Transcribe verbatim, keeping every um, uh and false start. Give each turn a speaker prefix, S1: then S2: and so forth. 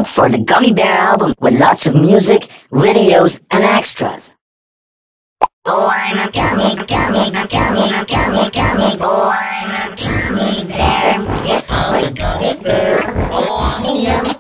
S1: out for the Gummy Bear album with lots of music, videos, and extras. Oh, I'm a gummy, gummy, gummy, gummy, gummy. Oh, I'm a gummy bear. Yes, I'm a gummy bear. Oh, I'm a yummy